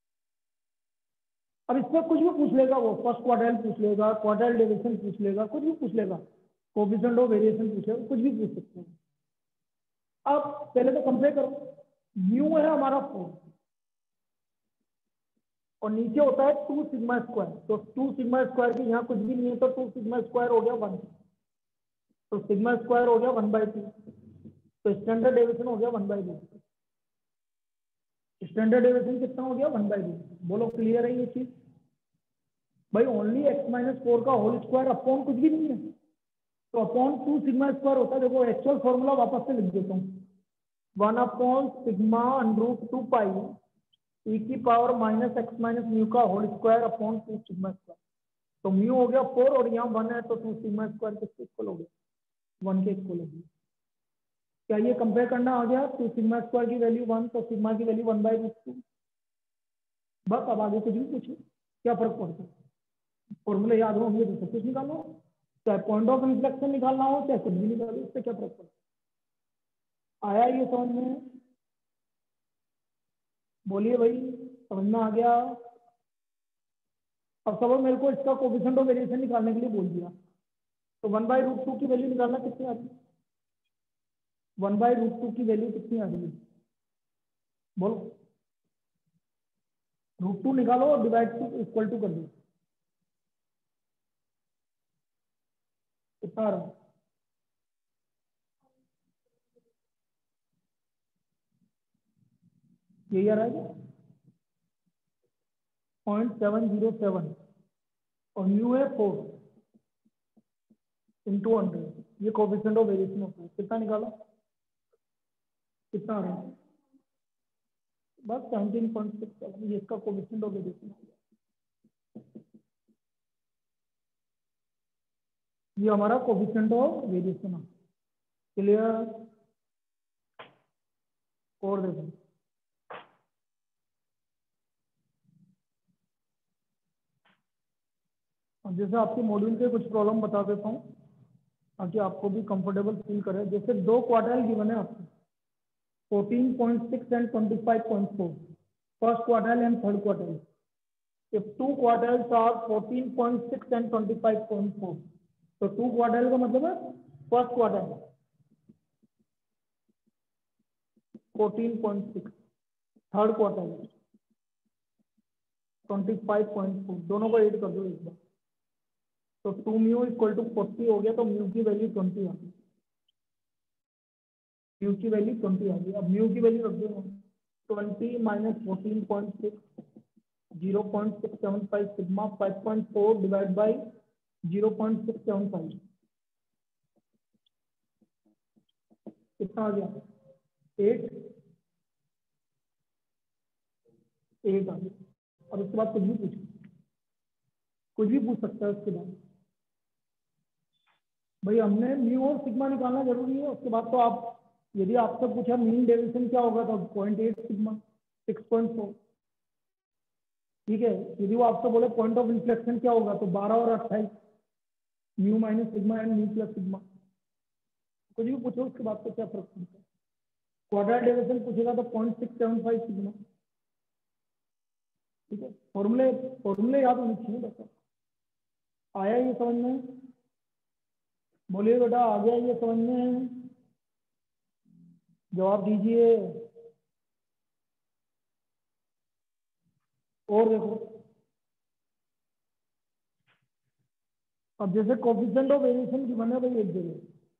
Speaker 1: अब इसमें कुछ भी पूछ लेगा वो, फर्स्ट क्वार्टाइल पूछ लेगा, क्वार्टाइल डेविएशन पूछ लेगा, कुछ भी पूछ लेगा, कोएफिशिएंट ऑफ वेरिएशन पूछ लेगा, कुछ भी पूछ सकते हैं। अब पहले तो कंपेयर करो, म्यू है हमारा फोर, और नीचे होता है टू सिग्मा स्क्वायर। तो टू सिग्मा स्क्वायर की यहाँ कुछ भी नहीं है, तो टू सिग्मा स्क्वायर हो गया वन, तो सिग्मा स्क्वायर हो गया वन बाई टू, तो स्टैंडर्ड डेविएशन हो गया one by two. Standard deviation कितना हो गया? One by two. बोलो क्लियर है ये चीज? भाई ओनली एक्स माइनस फोर का होल स्क्वायर अपॉन कुछ भी नहीं है, तो अपॉन टू सिग्मा स्क्वायर होता है। देखो एक्चुअल फॉर्मूला वापस से लिख देता हूँ, one upon sigma under root two pi e की power minus x minus mu का whole square upon two sigma square. तो म्यू हो गया फोर और यहाँ वन है, तो टू सिग्मा स्क्वायर किसके इक्वल हो गया? वन के इक्वल हो गया। क्या ये कंपेयर करना आ गया? टू सिग्मा स्क्वायर की वैल्यू वन, तो सिग्मा की value one by root two. बस अब आगे कुछ भी पूछो, क्या फर्क पड़ता है? फॉर्मूले याद होंगे तो सब कुछ निकालो, चाहे पॉइंट ऑफ इन्फ्लेक्शन निकालना हो चाहे कुछ भी निकालो, इससे क्या फर्क पड़ता है? आया ये समझ में? बोलिए भाई, समझ में आ गया? अब सब मेरे को इसका कोफिशिएंट ऑफ वेरिएशन निकालने के लिए बोल दिया, तो वन बाई रूट टू की वैल्यू निकालना कितनी आ रही है? वन बाई रूट टू की वैल्यू कितनी आ रही है? बोलो। रूट टू निकालो और डिवाइड टू इक्वल टू कर दो, कितना आ रहा है? यही आ रहा है पॉइंट सेवन जीरो सेवन और न्यू है फोर इंटू हंड्रेड, ये कोफिशिएंट ऑफ वेरिएशन होता है। कितना निकाला? कितना आ रहा है? बस सेवनटीन पॉइंट सिक्स सेवन, ये इसका कोफिशिएंट ऑफ वेरिएशन हो गया। ये हमारा कोफिशिएंट ऑफ वेरिएशन है। क्लियर? और देखो, अब जैसे आपके मॉड्यूल के कुछ प्रॉब्लम बता देता हूँ ताकि आपको भी कंफर्टेबल फील करे। जैसे दो क्वार्टाइल गिवन है आपको, fourteen point six and twenty five point four, first quartile and third quartile. If two quartiles are fourteen point six and twenty-five point four, तो टू क्वार्टाइल का मतलब है first quartile fourteen point six, third quartile twenty five point four, दोनों को ऐड कर दो एक बार, तो two mu equal to forty हो गया, तो म्यू की वैल्यू ट्वेंटी आ गई। म्यू की वैल्यू ट्वेंटी आ गई। अब म्यू की वैल्यू रख दो, twenty minus fourteen point six, zero point six seven five sigma, five point four divide by zero point six seven five, कितना आ गया? एट, एट आ गया। और उसके बाद कुछ भी पूछ कुछ भी पूछ सकता है उसके बाद। भाई हमने म्यू और सिग्मा निकालना जरूरी है। उसके बाद तो आप, यदि आपसे पूछा मीन डेविएशन क्या होगा, तो point eight sigma, six point four, ठीक है। यदि वो आपसे बोले पॉइंट ऑफ इन्फ्लेक्शन क्या होगा, तो बारह और अट्ठाईस, mu minus sigma and mu plus sigma. कुछ भी पूछो उसके बाद तो क्या फर्क पड़ता है? क्वाड्रेटिक डेविएशन पूछेगा तो point six seven five sigma, ठीक है। फॉर्मूले फॉर्मूले याद होने चाहिए बस। आया ये समझ में? बोलिए बेटा, आ गया ये समझ में? जवाब दीजिए। और देखो, अब जैसे कोफिशिएंट ऑफ वेरिएशन गिवन है भाई एक जगह,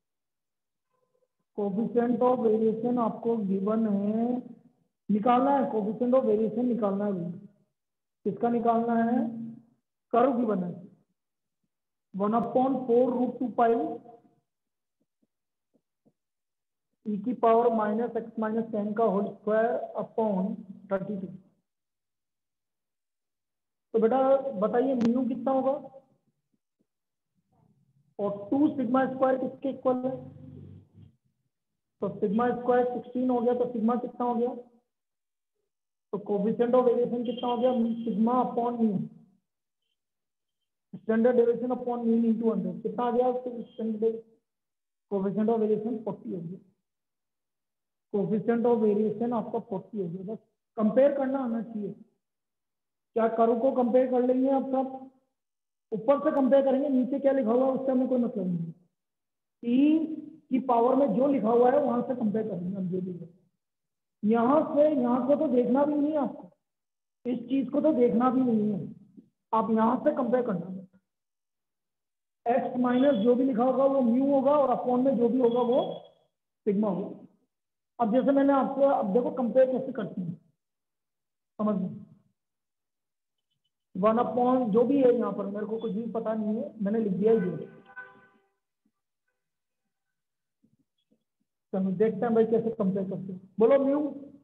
Speaker 1: कोफिशिएंट ऑफ वेरिएशन आपको गिवन है, निकालना है कोफिशिएंट ऑफ वेरिएशन निकालना है भाई। किसका निकालना है? कर्व गिवन है, one upon four root two pi e की power minus x minus ten का whole square upon thirty two. तो बेटा बताइए म्यू कितना होगा? और टू सिग्मा स्क्वायर किसके इक्वल है? तो सिग्मा स्क्वायर सिक्सटीन हो गया, तो सिग्मा कितना हो गया? तो कोफिशिएंट ऑफ वेरिएशन कितना हो गया? Sigma upon mu, standard deviation upon mean into hundred, कितना आ गया? Standard coefficient of variation forty हो गया। कोफिशिएंट ऑफ वेरिएशन आपका फोर्टी हो गया। बस कंपेयर करना आना चाहिए। क्या कर्व को कंपेयर कर लेंगे आप सब? ऊपर से कंपेयर करेंगे, नीचे क्या लिखा हुआ है उससे हमें कोई मतलब नहीं। ई की पावर में जो लिखा हुआ है वहां से कंपेयर करेंगे हम, जो भी है। यहाँ से यहाँ को तो देखना भी नहीं है आपको, इस चीज को तो देखना भी नहीं है, आप यहां से कंपेयर करना। एक्स माइनस जो भी लिखा होगा वो म्यू होगा और अपॉन में जो भी होगा वो सिग्मा होगा। अब जैसे मैंने आपको, अब देखो कंपेयर कैसे करते हैं, समझ में। वन अपॉन जो भी है, यहाँ पर मेरे को कुछ भी पता नहीं है, मैंने लिख दिया ही। चलो देखते हैं भाई कैसे कंपेयर करते हैं। बोलो mu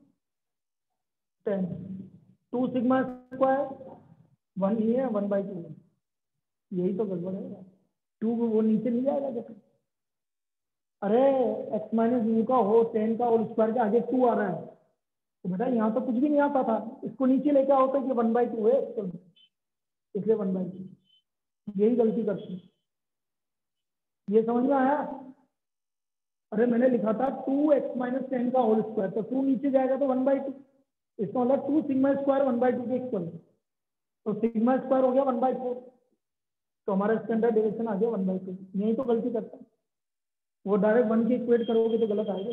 Speaker 1: ten, two sigma square one ही है, वन बाई टू है, यही तो गड़बड़ है। टू वो नीचे नहीं जाएगा जैसे, अरे एक्स माइनस म्यू का हो टेन का होल स्क्वायर के आगे टू आ रहा है, तो बेटा यहाँ तो कुछ भी नहीं आता था, इसको नीचे लेके आओ तो ये वन बाई टू है, तो इसलिए वन बाई टू। यही गलती करती है, ये समझ में आया। अरे मैंने लिखा था टू एक्स माइनस टेन का होल स्क्वायर, तो टू नीचे जाएगा तो वन बाई टू, इसका मतलब two sigma square one by two के इक्वल, तो सिग्मा स्क्वायर हो गया वन बाई फोर, तो हमारा स्टैंडर्ड डेविएशन आ गया वन बाई टू। यही तो गलती करता है, वो डायरेक्ट वन के इक्वेट करोगे तो गलत आएगा।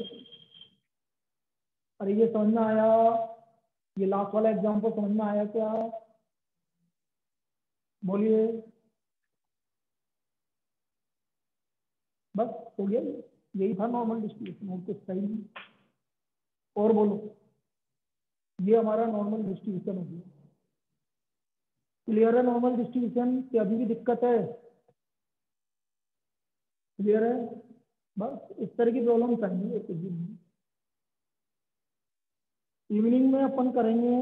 Speaker 1: अरे ये समझ में आया, ये लास्ट वाला एग्जाम्पल समझ में आया क्या, बोलिए। बस हो गया, यही था नॉर्मल डिस्ट्रीब्यूशन, और कुछ सही नहीं। और बोलो, ये हमारा नॉर्मल डिस्ट्रीब्यूशन हो गया। क्लियर है नॉर्मल डिस्ट्रीब्यूशन की, अभी भी दिक्कत है? क्लियर है? बस इस तरह की प्रॉब्लम चाहिए कुछ भी नहीं। इवनिंग में अपन करेंगे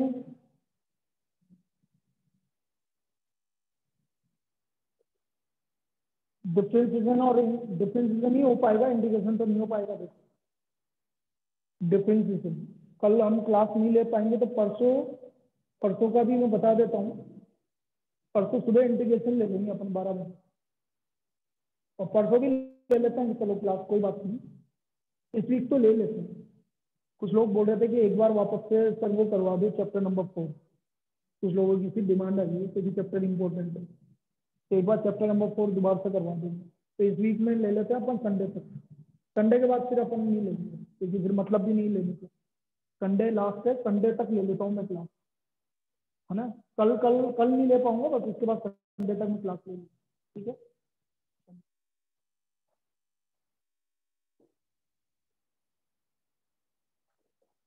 Speaker 1: डिफरेंशिएशन, और डिफरेंशिएशन ही हो पाएगा, इंटीग्रेशन तो नहीं हो पाएगा। देखो डिफरेंशिएशन कल हम क्लास नहीं ले पाएंगे, तो परसों, परसों का भी मैं बता देता हूँ, परसों सुबह इंटीग्रेशन ले लेंगे अपन बारह बजे, और परसों भी ले लेते हैं, चलो क्लास कोई बात नहीं, इस वीक तो ले लेते हैं। कुछ लोग बोल रहे थे कि एक बार वापस से सर वो करवा दो चैप्टर नंबर फोर, कुछ लोगों की फिर डिमांड आ गई है क्योंकि चैप्टर इंपॉर्टेंट है, तो एक बार चैप्टर नंबर फोर दोबारा से करवा देंगे। तो इस वीक में ले लेते हैं अपन संडे तक, संडे के बाद फिर अपन नहीं लेंगे क्योंकि फिर मतलब भी नहीं लेने का। संडे लास्ट है, संडे तक ले लेता हूँ मैं क्लास, है ना। कल कल कल नहीं ले पाऊंगा, बस उसके बाद संडे तक मैं क्लास ले लूँगा, ठीक है।